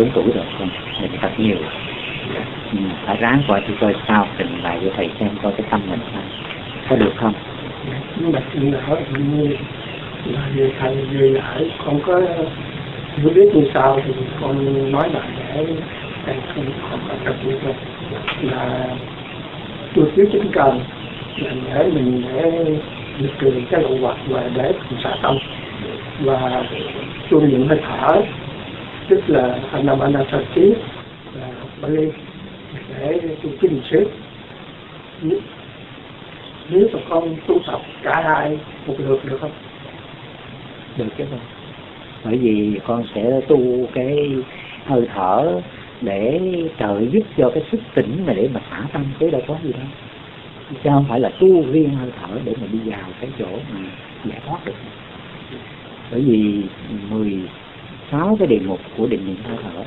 lớn tuổi rồi, còn mình thật nhiều. Phải ráng qua tôi coi sao trình lại cho thầy xem coi cái tâm mình sao, có được không? Nhưng mà chuyện là hỏi như là về thầy về lại con có không biết như sao thì con nói lại để thầy không có tập trung là tôi thiếu chính cần là để mình để diệt trừ cái lậu hoặc và để xả tâm và tu luyện hơi thở, tức là Anapanasati là Bali để tu cái niệm xứ. Nếu mà con tu tập cả hai một lượt được không? Được chứ không? Bởi vì con sẽ tu cái hơi thở để trợ giúp cho cái sức tỉnh mà để mà xả tâm, chứ đâu có gì đâu. Chứ không phải là tu riêng hơi thở để mà đi vào cái chỗ mà giải thoát được. Bởi vì 16 cái đề mục của định niệm hơi thở,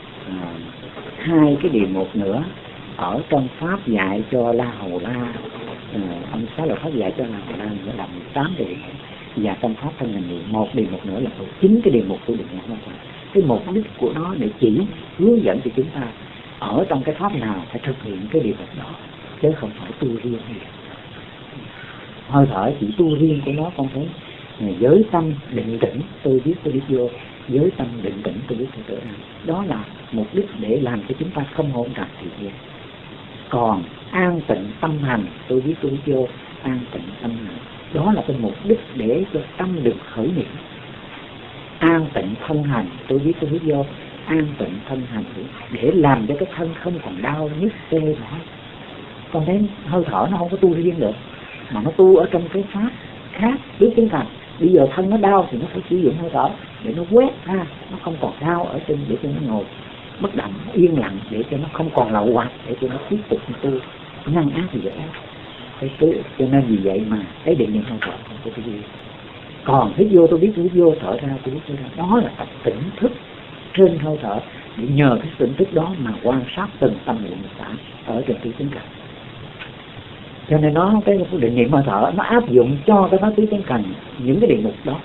2 cái đề mục nữa ở trong pháp dạy cho La Hầu La, ông Xá Lợi Pháp dạy cho La Hầu La nữa là 18 đề mục, và trong pháp thân hành niệm 1 đề mục nữa là 9 cái đề mục của định niệm hơi thở. Cái mục đích của nó để chỉ hướng dẫn cho chúng ta ở trong cái pháp nào phải thực hiện cái đề mục đó, chứ không phải tu riêng. Hơi thở chỉ tu riêng của nó, con thấy giới tâm định tĩnh tôi biết vô, giới tâm định tĩnh tôi biết tôi ra. Đó là mục đích để làm cho chúng ta không hỗn tạp thì gian. Còn an tịnh tâm hành tôi biết vô, an tịnh tâm hành, đó là cái mục đích để cho tâm được khởi niệm. An tịnh thân hành tôi biết vô, an tịnh thân hành để làm cho cái thân không còn đau nhức tê mỏi. Con thấy hơi thở nó không có tu riêng được, mà nó tu ở trong cái pháp khác biết tiếng thành. Bây giờ thân nó đau thì nó phải sử dụng hơi thở để nó quét ra, nó không còn đau ở trên, để cho nó ngồi bất động yên lặng, để cho nó không còn lậu hoặc, để cho nó tiếp tục tu ngăn ác thì dễ. Cho nên vì vậy mà cái định niệm hơi thở không có cái gì. Còn hít vô tôi biết vô, thở ra tôi biết ra, đó là tập tỉnh thức trên hơi thở, để nhờ cái tỉnh thức đó mà quan sát từng tâm niệm xả ở trên tứ chánh cảnh. Cho nên nó cái định niệm hơi thở nó áp dụng cho cái pháp tứ chánh cảnh, những cái địa mục đó.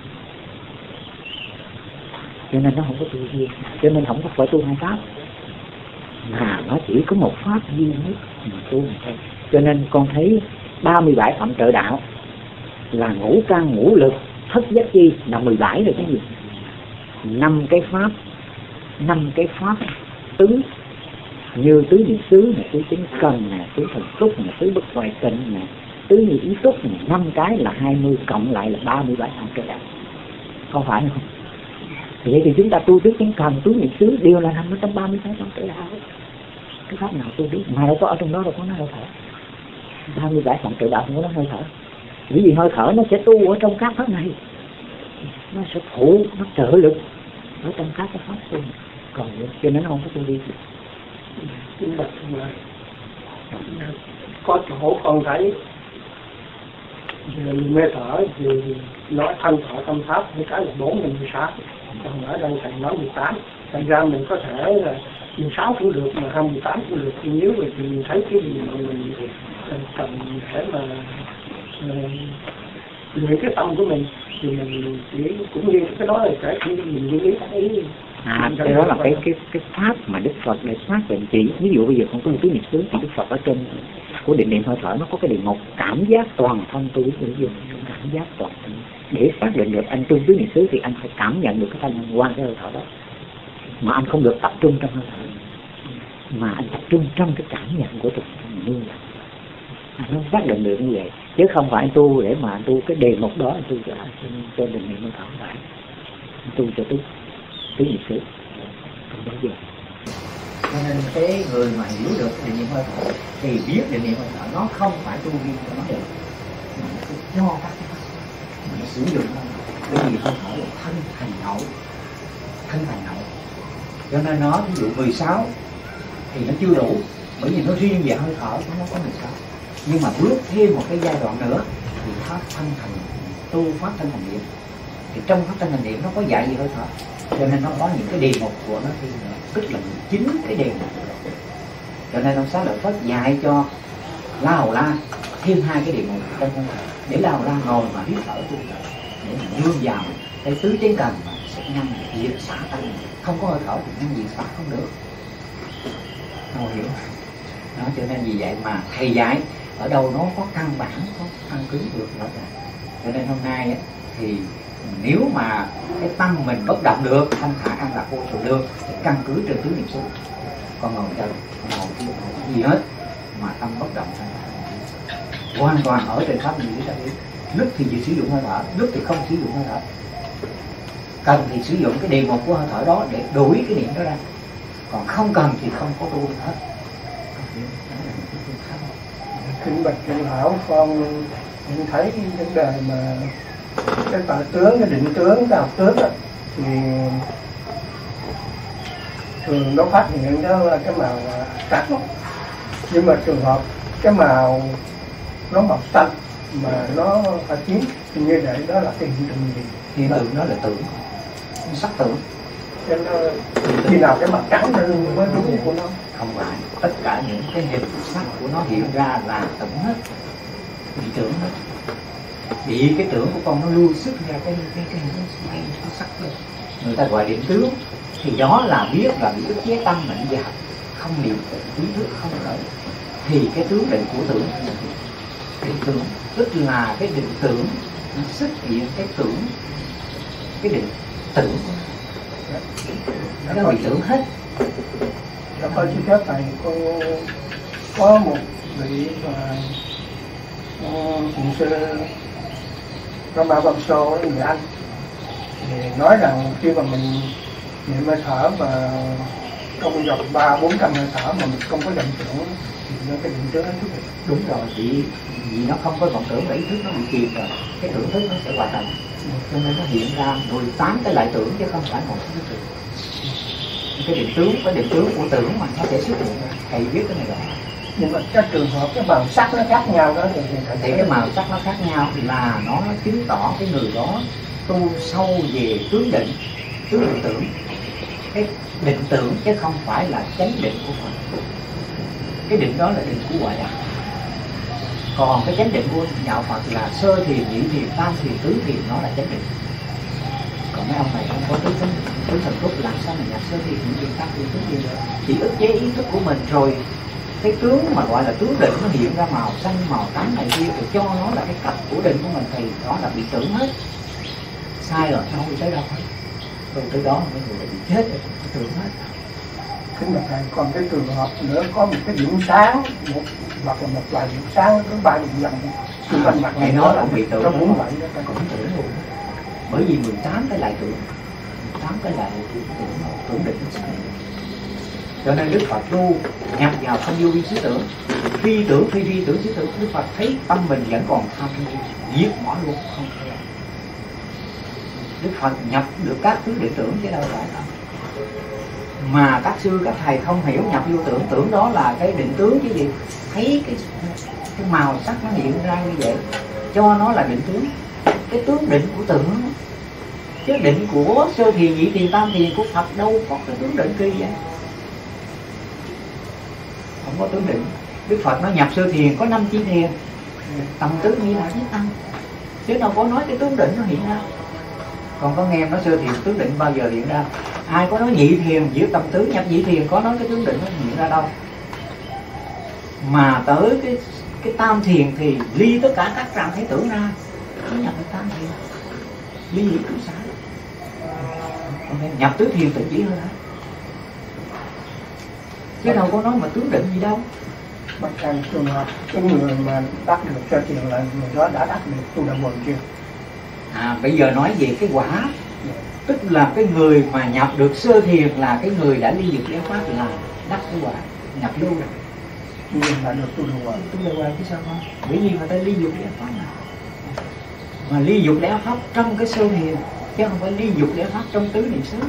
Cho nên nó không có tu riêng, cho nên không có phải tu hai pháp, mà nó chỉ có một pháp duy nhất mà tu thôi. Cho nên con thấy 37 phẩm trợ đạo là ngũ căn ngũ lực thất giác chi là 17 rồi cái gì, 5 cái pháp tứ, như tứ niệm xứ này, tứ chánh cần này, tứ thần túc này, tứ bất hoại tịnh này, tứ như ý túc này, 5 cái là 20 cộng lại là 37 phẩm trợ đạo, không phải không? Vậy thì chúng ta tu tứ chánh cần, tứ niệm xứ đều là nằm ở trong 36 phẩm trợ đạo. Cái pháp nào tu biết mà đâu có ở trong đó, đâu có nói hơi thở. 37 phẩm trợ đạo không có nói hơi thở, bởi vì hơi thở nó sẽ tu ở trong các pháp này, nó sẽ phụ, nó trợ lực ở trong các cái pháp tu. Còn cho nên nó không có tu đi. Nhưng mà có chỗ con thấy mê thở thì nói thân thọ tâm pháp với cái là 46, còn ở đây thầy nói 18. Thành ra mình có thể là 16 cũng được mà 28 cũng được, nếu mà mình thấy cái gì mà mình cần để mà luyện cái tâm của mình thì mình chỉ cũng như cái đó là cái mình như ý thấy. Cái đó là cái pháp mà Đức Phật để phát định chỉ. Ví dụ bây giờ con có một tứ niệm xứ thì Đức Phật ở trên của định niệm hơi thở nó có cái đề mục cảm giác toàn thân, tôi biết dùng cảm giác toàn thân để xác định được anh tu tứ niệm xứ thì anh phải cảm nhận được cái thanh quan cái hơi thở đó, mà anh không được tập trung trong hơi thở, mà anh tập trung trong cái cảm nhận của thực như vậy. Nó xác định được như vậy, chứ không phải anh tu để mà anh tu cái đề mục đó, anh tu cho định niệm hơi thở lại, anh tu cho tứ niệm xứ không bao giờ. Cho nên cái người mà hiểu được định niệm hơi thở thì biết định niệm hơi thở nó không phải tu riêng cho nó được, mà nó cho các cái pháp mà nó sử dụng nó. Bởi vì hơi thở là thân thành hậu, cho nên nó ví dụ 16 thì nó chưa đủ, bởi vì nó riêng về hơi thở nó có 16. Nhưng mà bước thêm một cái giai đoạn nữa thì pháp thân thành tu pháp thân hành niệm, thì trong pháp thân hành niệm nó có dạy gì hơi thở, cho nên nó có những cái đề mục của nó thì tức là 9 cái đề mục. Cho nên ông Xá Lợi Phất dạy cho La Hầu La thêm 2 cái đề mục trong hơi thở để La Hầu La ngồi mà hít thở tu tập, để mà nương vào cái tứ chánh cần mà sẽ ngăn diệt xả tâm, không có hơi thở thì ngăn diệt xả không được. Không hiểu đó, cho nên vì vậy mà thầy dạy ở đâu nó có căn bản, có căn cứ được rõ ràng. Cho nên hôm nay ấy, thì nếu mà cái tâm mình bất động được, thanh thản an lạc vô sự được, thì căn cứ trên tứ niệm xứ. Còn ngồi đâu, ngồi gì hết mà tâm bất động thanh thản, hoàn toàn ở trên pháp như thế. Lúc thì sử dụng hơi thở, lúc thì không sử dụng hơi thở. Cần thì sử dụng cái đề mục của hơi thở đó để đuổi cái niệm đó ra, còn không cần thì không có tu hết. Kính bạch Trung Hảo, con nhận thấy vấn đề mà cái tà tướng, cái định tướng, cái học tướng đó, thì thường nó phát hiện đó là cái màu trắng, nhưng mà trường hợp cái màu nó màu xanh mà nó phải chiếm như vậy, đó là cái hiện tượng gì? Hiện tượng đó là tưởng, sắc tưởng. Cho nên khi nào cái mặt trắng nó mới đúng của nó? Không phải, tất cả những cái hình sắc của nó hiện ra là tưởng hết, bị tưởng hết. Bị cái tưởng của con nó lưu xuất ra cái sắc đó. Người ta gọi định tướng. Thì đó là biết là bị ức chế tâm mạnh dạn, không niệm ý thức không khởi. Thì cái tướng định của tưởng, định tưởng tức là cái định tưởng nó xuất hiện cái tưởng, cái định tưởng nó bị tưởng hết. Dạ, con xin phép thầy, con có một vị mà thiền sư Rama Bamso người Anh thì nói rằng khi mà mình niệm hơi thở mà trong vòng 300-400 hơi thở mà mình không có vọng tưởng thì nó cái định tướng nó xuất hiện. Đúng rồi, vì nó không có vọng tưởng và ý thức nó bị kìm rồi, cái tưởng thức nó sẽ hoạt động, cho nên nó hiện ra 18 cái lại tưởng chứ không phải một cái tưởng. Cái định tướng của tưởng mà nó sẽ xuất hiện, thầy biết cái này rõ. Nhưng mà các trường hợp cái màu sắc nó khác nhau đó thì cái màu sắc nó khác nhau là nó chứng tỏ cái người đó tu sâu về tướng định tưởng. Cái định tưởng chứ không phải là chánh định của Phật. Cái định đó là định của Ngoại đạo. Còn cái chánh định của đạo Phật là sơ thiền, nhị thiền, tam thiền, tứ thiền, nó là chánh định. Còn mấy ông này không có tướng thần túc, làm sao mà nhập sơ thiền, nhị thiền, tam thiền, tứ thiền nữa? Chỉ ức chế ý thức của mình rồi cái tướng mà gọi là tướng định nó hiện ra màu xanh, màu trắng này kia, thì cho nó là cái cặp của định của mình thì đó là bị tưởng hết. Sai rồi, nó không đi tới đâu hết. Rồi tới đó mấy người đã bị chết rồi, tưởng hết. Kính bạch thầy, còn cái trường hợp nữa có một cái điểm sáng, hoặc là một vài điểm sáng có 3 điểm dòng xung quanh mặt này, nó cũng bị tưởng, nó cũng vậy đó, cũng tưởng luôn. Bởi vì 18 cái lại tưởng, 18 cái lại tưởng định nó sai. Cho nên Đức Phật tu nhập vào không vô vi xứ tưởng, phi tưởng xứ tưởng. Đức Phật thấy tâm mình vẫn còn tham diệt bỏ luôn, không thể. Đức Phật nhập được các thứ định tưởng chứ đâu phải đâu. Mà các sư các thầy không hiểu nhập vô tưởng, tưởng đó là cái định tướng chứ gì. Thấy cái màu sắc nó hiện ra như vậy, cho nó là định tướng. Cái tướng định của tưởng, chứ định của sơ thiền, nhị thiền, tam thiền của Phật đâu có cái tướng định kỳ vậy. Không có tướng định. Đức Phật nó nhập sơ thiền có 5 chi thiền, tầm tứ như là nhất tâm, chứ đâu có nói cái tướng định nó hiện ra. Còn có nghe nói sơ thiền tướng định bao giờ hiện ra? Ai có nói nhị thiền giữa tầm tứ nhập nhị thiền có nói cái tướng định nó hiện ra đâu? Mà tới cái tam thiền thì ly tất cả các trạm thấy tưởng ra, nó nhập cái tam thiền, ly hỷ cứu xả. Nhập tứ thiền tự chỉ hơn hết, chứ đâu có nói mà tướng định gì đâu. Bạch thầy, trường hợp cái người mà đắc được sơ thiền là người đó đã đắc được tu đạo quần chưa? Bây giờ nói về cái quả, tức là cái người mà nhập được sơ thiền là cái người đã ly dục giáo pháp, là đắc cái quả nhập lưu rồi. Nhưng mà được tu đạo quần. Tu đạo quần chứ sao không? Bởi vì người ta ly dục giáo pháp mà ly dục giáo pháp trong cái sơ thiền, chứ không phải ly dục giáo pháp trong tứ niệm xứ.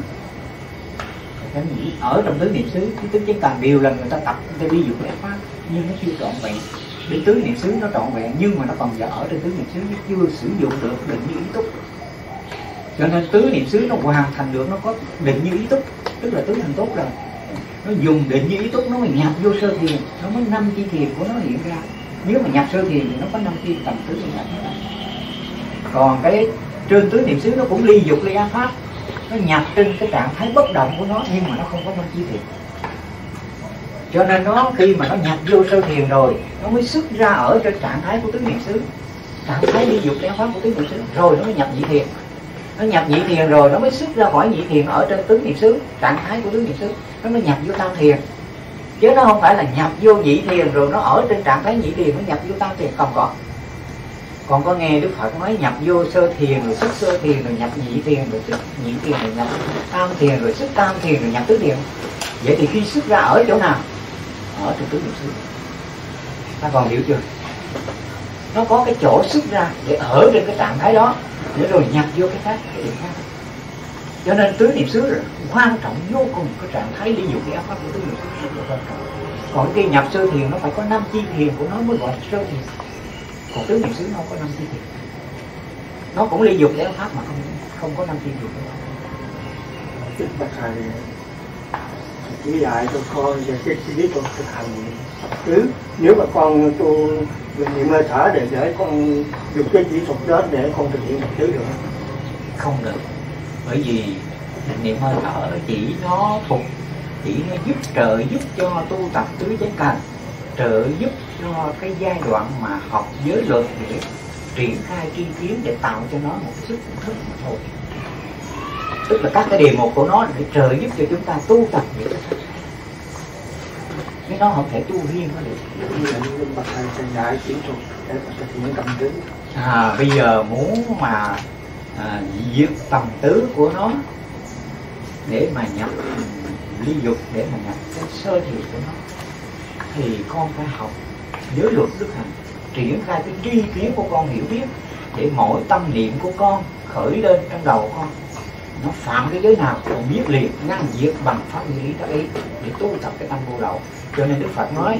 Ở trong tứ niệm xứ, cái tức càng điều là người ta tập, người ta ly dục giáo pháp, nhưng nó chưa trọn vẹn. Đến tứ niệm xứ nó trọn vẹn, nhưng mà nó còn ở trên tứ niệm xứ, nó chưa sử dụng được định như ý túc. Cho nên tứ niệm xứ nó hoàn thành được, nó có định như ý túc, tức là tứ thành tốt rồi. Nó dùng định như ý túc, nó mới nhập vô sơ thiền, nó mới 5 chi thiền của nó hiện ra. Nếu mà nhập sơ thiền thì nó có 5 chi tầm tứ niệm xứ. Còn cái trên tứ niệm xứ nó cũng ly dục ly ác pháp, nó nhập trên cái trạng thái bất động của nó, nhưng mà nó không có năm chi thiền. Cho nên nó khi mà nó nhập vô sơ thiền rồi, nó mới xuất ra ở trên trạng thái của tứ niệm xứ, trạng thái ly dục đeo pháp của tứ niệm xứ, rồi nó mới nhập nhị thiền. Nó nhập nhị thiền rồi nó mới xuất ra khỏi nhị thiền ở trên tứ niệm xứ, trạng thái của tứ niệm xứ, nó mới nhập vô tam thiền. Chứ nó không phải là nhập vô nhị thiền rồi nó ở trên trạng thái nhị thiền nó nhập vô tam thiền, không có. Còn có nghe Đức Phật nói nhập vô sơ thiền rồi xuất sơ thiền rồi nhập nhị thiền rồi xuất nhị thiền rồi nhập tam thiền rồi xuất tam thiền rồi nhập tứ thiền. Vậy thì khi xuất ra ở chỗ nào? Ở trên tứ niệm xứ. Ta còn hiểu chưa? Nó có cái chỗ xuất ra để ở trên cái trạng thái đó, để rồi nhập vô cái khác, cái điểm khác. Cho nên tứ niệm xứ là quan trọng vô cùng, cái trạng thái ly dục cái pháp của tứ niệm xứ rất là quan trọng. Còn khi nhập sơ thiền nó phải có 5 chi thiền của nó mới gọi là sơ thiền. Còn tứ niệm xứ nó không có 5 chi thiền. Nó cũng ly dục cái pháp mà không có 5 chi thiền. Đức Bạch Thầy chỉ dạy cho con về cái biết con thực hành cứ nếu mà con tu niệm hơi thở để con dùng cái kỹ thuật đó để con thực hiện một thứ được không được. Bởi vì định niệm hơi thở chỉ nó giúp trợ giúp cho tu tập tứ chánh cần, trợ giúp cho cái giai đoạn mà học giới luật để triển khai tri kiến, để tạo cho nó một sức thức mà thôi. Tức là các cái đề mục của nó để trợ giúp cho chúng ta tu tập những cái thức. Nếu nó không thể tu riêng nó được. Thầy dạy kỹ thuật để thực hiện tâm tứ. Bây giờ muốn mà diệt tầm tứ của nó để mà nhập ly dục, để mà nhập cái sơ thiền của nó, thì con phải học giới luật đức hạnh, triển khai cái tri kiến của con hiểu biết, để mỗi tâm niệm của con khởi lên trong đầu con, nó phạm cái giới nào con biết liền, ngăn diệt bằng pháp như lý tác ý để tu tập cái tâm vô lậu. Cho nên Đức Phật nói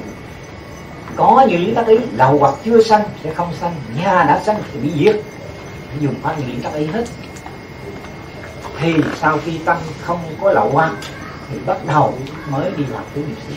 có như lý tác ý, lậu hoặc chưa sanh sẽ không sanh, nhà đã sanh thì bị diệt, phải dùng pháp như lý tác ý hết. Thì sau khi tâm không có lậu hoặc thì bắt đầu mới đi vào tứ niệm xứ.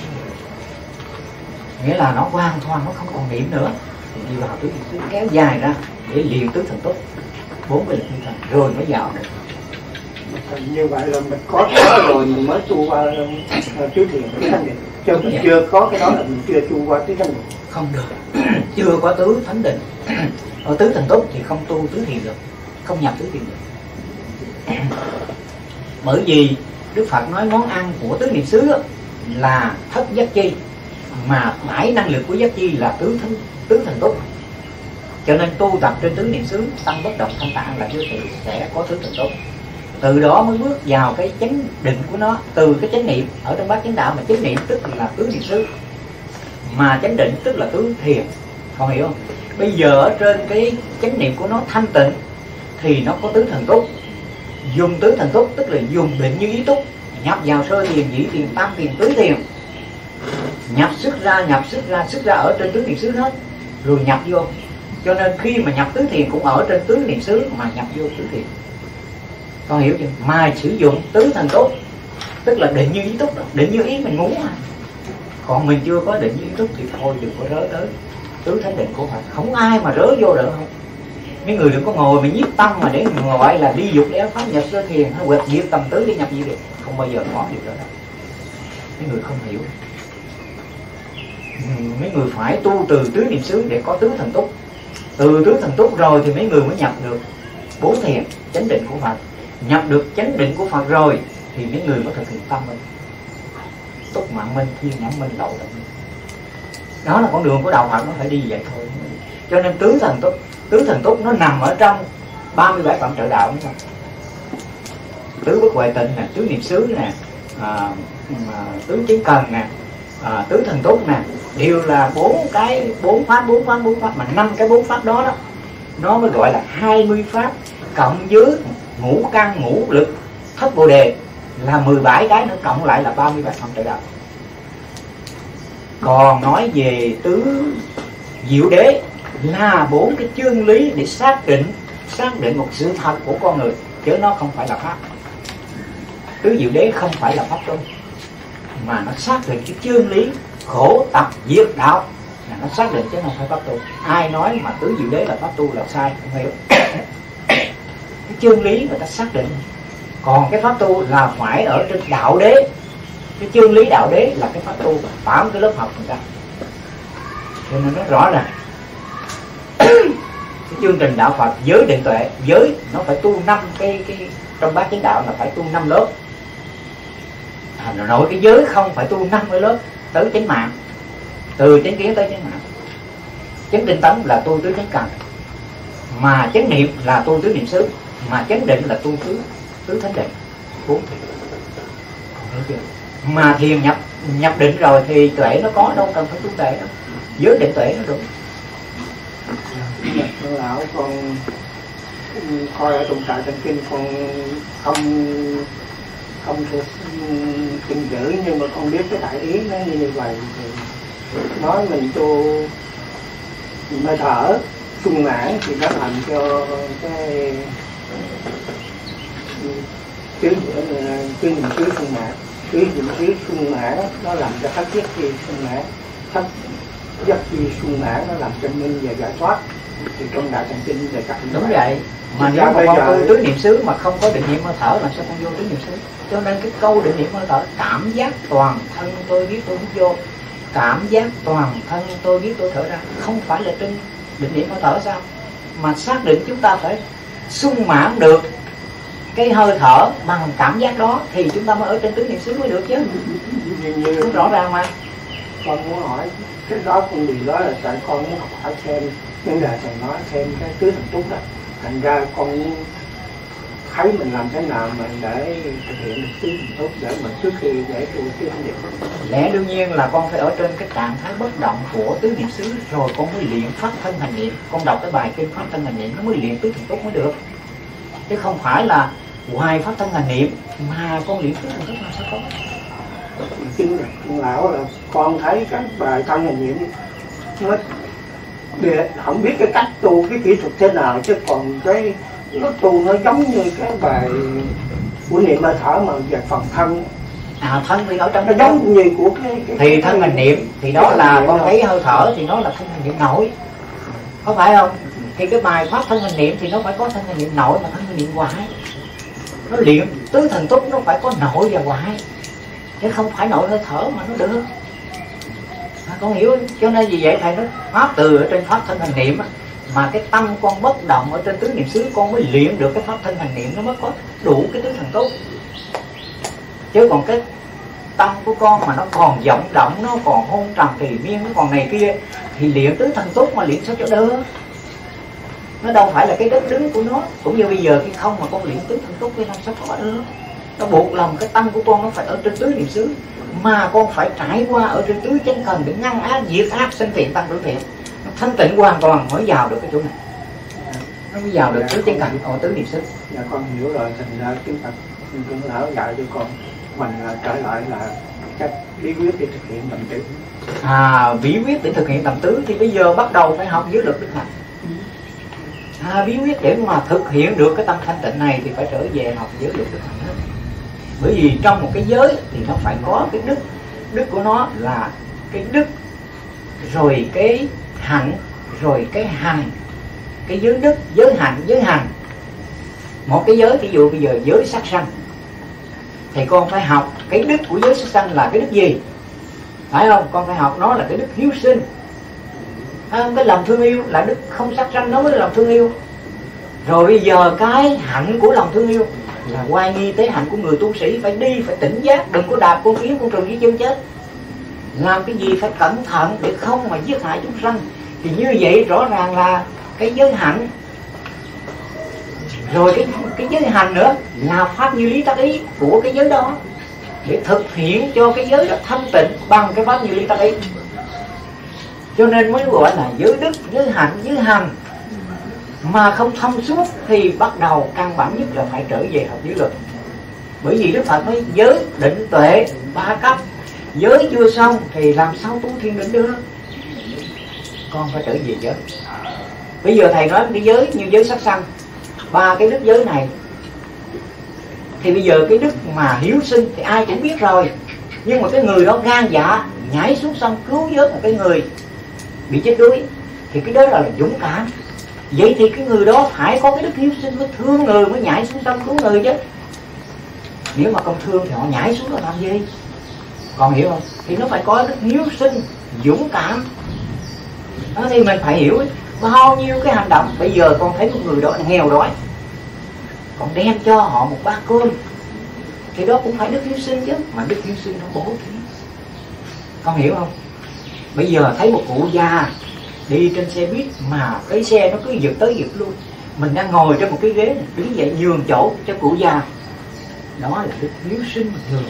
Nghĩa là nó hoàn toàn nó không còn niệm nữa thì đi vào tứ niệm xứ, kéo dài ra để luyện tứ thần túc, 4 cái lực như thần rồi mới vào được. Như vậy là mình có cái đó rồi mình mới tu qua tứ thiền tứ thanh định. Chứ mình chưa có cái đó là mình chưa tu qua tứ thanh định. Không được. Chưa có tứ thánh định, ở tứ thần túc thì không tu tứ thiền được, không nhập tứ thiền được. Bởi vì Đức Phật nói món ăn của tứ niệm xứ là thất giác chi, mà 7 năng lực của giác chi là tứ thần túc. Cho nên tu tập trên tứ niệm xứ, tâm bất động thanh tạng là vô thị sẽ có tứ thần túc. Từ đó mới bước vào cái chánh định của nó. Từ cái chánh niệm, ở trong bát chánh đạo mà chánh niệm tức là tứ niệm xứ, mà chánh định tức là tứ thiền. Con hiểu không? Bây giờ ở trên cái chánh niệm của nó thanh tịnh thì nó có tứ thần túc. Dùng tứ thần túc tức là dùng định như ý túc, nhập vào sơ thiền, nhị thiền, tam thiền, tứ thiền, nhập xuất ra ở trên tứ niệm xứ hết, rồi nhập vô. Cho nên khi mà nhập tứ thiền cũng ở trên tứ niệm xứ mà nhập vô tứ thiền. Con hiểu chưa? Mà sử dụng tứ thần túc tức là định như ý túc đó. Định như ý mình muốn mà. Còn mình chưa có định như ý túc thì thôi đừng có rớ tới tứ thánh định của Phật. Không ai mà rớ vô được không? Mấy người đừng có ngồi mà nhiếp tâm mà để gọi là đi dục để pháp nhập sơ thiền hay quẹt diệt tầm tứ để nhập gì được. Không bao giờ có được đó. Mấy người không hiểu. Mấy người phải tu từ tứ niệm xứ để có tứ thần túc. Từ tứ thần túc rồi thì mấy người mới nhập được 4 thiền, chánh định của Phật. Nhập được chánh định của Phật rồi thì mấy người mới thực hiện tâm mình, túc mạng minh, thiên nhãn minh, lậu tận minh. Đó là con đường của đạo Phật, nó phải đi vậy thôi. Cho nên tứ thần túc nó nằm ở trong 37 phẩm trợ đạo, đúng không? Tứ bất huệ tịnh nè, tứ niệm xứ nè, tứ chánh cần nè, tứ thần túc nè, đều là 4 pháp mà 5 cái 4 pháp đó nó mới gọi là 20 pháp, cộng với ngũ căn ngũ lực thất bồ đề là 17 cái nữa, cộng lại là 37 phẩm trợ đạo. Còn nói về tứ diệu đế là 4 cái chương lý để xác định một sự thật của con người, chứ nó không phải là pháp. Tứ diệu đế không phải là pháp tu, mà nó xác định cái chương lý khổ tập diệt đạo, là nó xác định chứ không phải pháp tu. Ai nói mà tứ diệu đế là pháp tu là sai, không hiểu. Cái chương lý người ta xác định, Còn cái pháp tu là phải ở trên đạo đế, cái chương lý đạo đế là cái pháp tu, phá cái lớp học người ta. Cho nên nó rõ ràng cái chương trình đạo Phật giới định tuệ, giới nó phải tu 5 cái trong bát chánh đạo là phải tu 5 lớp. Nội cái giới không phải tu 50 lớp tới chánh mạng, từ chánh kiến tới chánh mạng. Chánh tinh tấn là tu tứ chánh cần, mà chánh niệm là tu tứ niệm xứ, mà chánh định là tu tứ thánh định, 4 thiền. Mà thiền nhập định rồi thì tuệ nó có, đâu cần phải tu tuệ đâu, giới định tuệ nó đủ. Lão con coi ở trong trại Tịnh Kinh, con không thuộc kinh giữ, nhưng mà con biết cái đại ý nó như vậy. Thì nói mình tu hơi thở sung mãn thì nó làm cho cái tứ niệm xứ sung mãn, tứ niệm xứ sung mãn nó làm cho thất giác chi sung mãn, thất giác chi sung mãn nó làm cho minh và giải thoát. Thì trong đại Tạng Kinh về các đúng vậy. Mà nếu mà con tu tứ niệm xứ mà không có định niệm hơi thở làm sao con vô tứ niệm xứ? Cho nên cái câu định niệm hơi thở, cảm giác toàn thân tôi biết tôi hít vô, cảm giác toàn thân tôi biết tôi thở ra, không phải là trên định niệm hơi thở sao? Mà xác định chúng ta phải sung mãn được cái hơi thở bằng cảm giác đó thì chúng ta mới ở trên tứ niệm xứ mới được chứ. Cũng rõ ràng mà. Con muốn hỏi cái đó con gì đó là tại con muốn hỏi thêm vấn đề thầy nói thêm cái tứ thần túc đó, thành ra con thấy mình làm thế nào mình để thực hiện được tứ thần túc để mình trước khi để tu tứ thần niệm. Lẽ đương nhiên là con phải ở trên cái trạng thái bất động của tứ niệm xứ rồi con mới luyện pháp thân hành niệm. Con đọc cái bài kinh pháp thân hành niệm nó mới luyện tứ thần túc mới được, chứ không phải là ngoài pháp thân hành niệm mà con luyện tứ thần túc làm sao có. Kinh lão là con thấy các bài thân hành niệm nó không biết cái cách tu, cái kỹ thuật thế nào, chứ còn cái nó tu nó giống như cái bài của niệm hơi thở mà về phần thân. Thân thì ở trong nó giống như của cái thì thân hành niệm thì đó là con thấy hơi thở thì nó là thân hành niệm nội, có phải không? Thì cái bài pháp thân hành niệm thì nó phải có thân hành niệm nội và thân hành niệm ngoại. Nó luyện tứ thần túc nó phải có nội và ngoại, chứ không phải nội hơi thở mà nó được. Con hiểu, cho nên vì vậy thầy nói pháp từ ở trên pháp thân hành niệm mà cái tâm con bất động ở trên tứ niệm xứ con mới luyện được cái pháp thân hành niệm, nó mới có đủ cái tứ thần túc. Chứ còn cái tâm của con mà nó còn vọng động, nó còn hôn trầm kỳ miên, nó còn này kia thì luyện tứ thần túc mà luyện sao cho được. Nó đâu phải là cái đất đứng của nó. Cũng như bây giờ khi không mà con luyện tứ thần túc thì làm sao có được. Nó buộc lòng cái tâm của con nó phải ở trên tứ niệm xứ, mà con phải trải qua ở trên tứ chánh cần để ngăn ác diệt ác sinh thiện tăng trưởng thiện. Nó thanh tịnh hoàn toàn mới vào được cái chỗ này, nó mới vào được tứ chánh cần ở tứ niệm xứ. Dạ con hiểu rồi, thành ra chúng ta cũng lão dạy cho con mình trở lại là cách bí quyết để thực hiện tầm tứ. Bí quyết để thực hiện tầm tứ thì bây giờ bắt đầu phải học giới lực đức hạnh. Bí quyết để mà thực hiện được cái tâm thanh tịnh này thì phải trở về học giới lực đức hạnh hết. Bởi vì trong một cái giới thì nó phải có cái đức. Đức của nó là cái đức, rồi cái hạnh, rồi cái hành. Cái giới đức, giới hạnh, giới hành. Một cái giới, ví dụ bây giờ giới sát sanh thì con phải học cái đức của giới sát sanh là cái đức gì, phải không? Con phải học nó là cái đức hiếu sinh. Cái lòng thương yêu là đức không sát sanh, nó mới là lòng thương yêu. Rồi bây giờ cái hạnh của lòng thương yêu là oai nghi tế hạnh của người tu sĩ, phải đi, phải tỉnh giác, đừng có đạp con kiến con trùng dưới chân chết. Làm cái gì phải cẩn thận để không mà giết hại chúng sanh. Thì như vậy rõ ràng là cái giới hạnh. Rồi cái giới hành nữa là pháp như lý tác ý của cái giới đó, để thực hiện cho cái giới đó thanh tịnh bằng cái pháp như lý tác ý. Cho nên mới gọi là giới đức, giới hạnh, giới hành. Mà không thông suốt thì bắt đầu căn bản nhất là phải trở về học giới luật. Bởi vì Đức Phật nói giới định tuệ 3 cấp, giới chưa xong thì làm sao tu thiền định được. Con phải trở về giới. Bây giờ thầy nói cái giới như giới sát sanh, 3 cái đức giới này thì bây giờ cái đức mà hiếu sinh thì ai cũng biết rồi. Nhưng mà cái người đó gan dạ nhảy xuống sông cứu vớt một cái người bị chết đuối thì cái đó là dũng cảm. Vậy thì cái người đó phải có cái đức hiếu sinh, mới thương người, mới nhảy xuống sông cứu người chứ. Nếu mà con thương thì họ nhảy xuống là làm gì? Còn hiểu không? Thì nó phải có đức hiếu sinh, dũng cảm. Đó, thì mình phải hiểu bao nhiêu cái hành động. Bây giờ con thấy một người đó nghèo đói, còn đem cho họ một bát cơm, thì đó cũng phải đức hiếu sinh chứ. Mà đức hiếu sinh nó bố thí. Con hiểu không? Bây giờ thấy một cụ già đi trên xe buýt mà cái xe nó cứ giật tới giật lui, mình đang ngồi trên một cái ghế này, đứng dậy nhường chỗ cho cụ già, đó là đức hiếu sinh thường.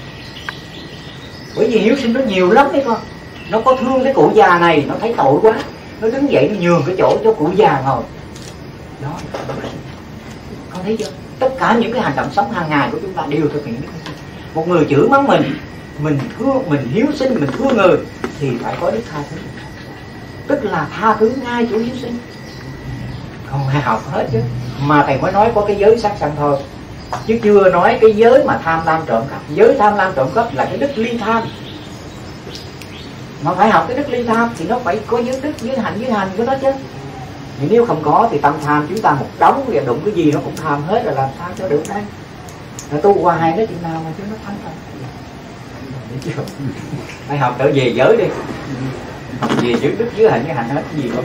Bởi vì hiếu sinh nó nhiều lắm đấy con. Nó có thương cái cụ già này, nó thấy tội quá, nó đứng dậy nó nhường cái chỗ cho cụ già ngồi. Đó là con thấy chưa? Tất cả những cái hành động sống hàng ngày của chúng ta đều thực hiện đức hiếu sinh. Một người chửi mắng mình thương, mình hiếu sinh, mình thương người thì phải có đức tha thứ, tức là tha thứ ngay chỗ hiếu sinh. Không ai học hết chứ. Mà thầy mới nói có cái giới sát sanh thôi, chứ chưa nói cái giới mà tham lam trộm cắp. Giới tham lam trộm cắp là cái đức ly tham. Mà phải học cái đức ly tham thì nó phải có giới đức, giới hành của nó chứ. Nhưng nếu không có thì tâm tham chúng ta một đống, và đụng cái gì nó cũng tham hết, là làm sao cho được đây. Là tu hoài đó chuyện nào mà chứ nó thắng thôi. Phải học trở về giới đi, học về giới đức, giới hành hết cái gì không.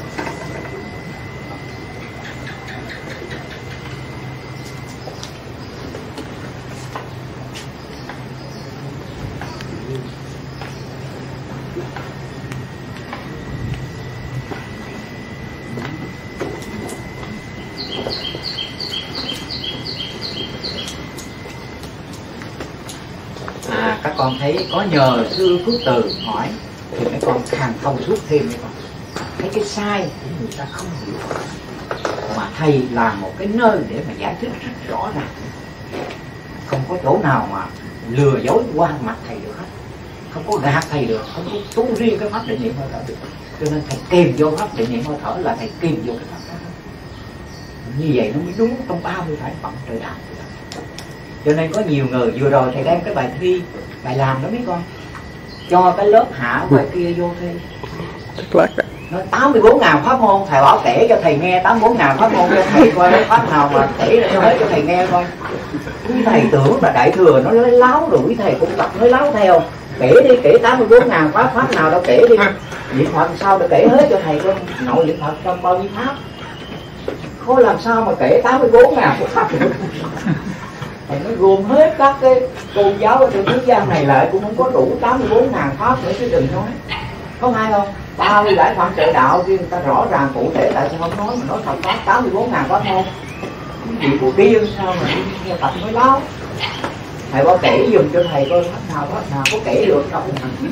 Các con thấy có nhờ sư Phước Từ hỏi thì mấy con càng thông suốt thêm mấy con. Thấy cái sai thì người ta không hiểu, mà thầy là một cái nơi để mà giải thích rất rõ ràng, không có chỗ nào mà lừa dối qua mặt thầy được hết, không có gạt thầy được, không có tu riêng cái pháp định niệm hơi thở được. Cho nên thầy kèm vô pháp định niệm hơi thở là thầy kèm vô cái pháp đó. Như vậy nó mới đúng trong 30 phải phẩm trời đạo. Cho nên có nhiều người, vừa rồi thầy đem cái bài thi, bài làm đó mấy con, cho cái lớp hạ bài kia vô thi, nói 84.000 pháp môn. Thầy bảo kể cho thầy nghe 84.000 pháp môn cho thầy coi cái pháp nào mà kể ra hết cho thầy nghe coi. Quý thầy tưởng là đại thừa nó nói láo rồi, quý thầy cũng tập nói láo theo. Kể đi, kể 84.000 pháp nào đâu kể đi. Niệm Phật sao để kể hết cho thầy coi, nội niệm Phật trong bao nhiêu pháp, khó làm sao mà kể 84.000 pháp. Thầy nói gồm hết các cái tôn giáo ở trên thế gian này lại cũng không có đủ 84.000 pháp nữa chứ đừng nói. Có hay không? 30 đại phạm trợ đạo kia người ta rõ ràng cụ thể, tại sao không nói mà nói Phật pháp 84.000 pháp môn. Cái gì của điên sao mà nghe Phật nói láo. Thầy có kể dùm cho thầy coi pháp nào có kể được đâu.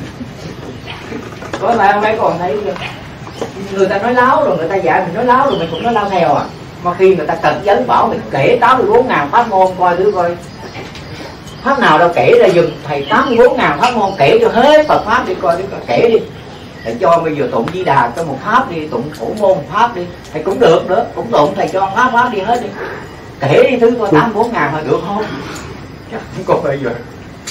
Có phải mấy con thấy chưa? Người ta nói láo rồi, người ta dạy mình nói láo rồi mình cũng nói láo theo à. Mà khi người ta cật vấn bảo mình kể 84.000 pháp môn coi thử coi pháp nào đâu kể ra dùm thầy 84.000 pháp môn, kể cho hết Phật pháp đi coi, kể đi. Thầy cho bây giờ tụng Di Đà cho một pháp đi, tụng Phổ Môn một pháp đi, thầy cũng được nữa, cũng tụng thầy cho pháp đi hết đi. Kể đi thứ coi 84.000 mà được không? Chắc không có bây giờ.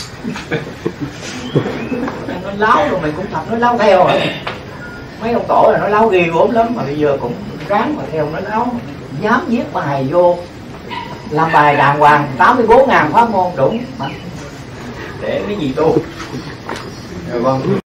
Nói láo rồi mình cũng thật nói láo theo rồi. Mấy ông tổ là nói láo ghê gốm lắm, mà bây giờ cũng ráng mà theo nói láo. Dám viết bài vô, làm bài đàng hoàng 84.000 pháp môn đúng mà để cái gì tu. Rồi con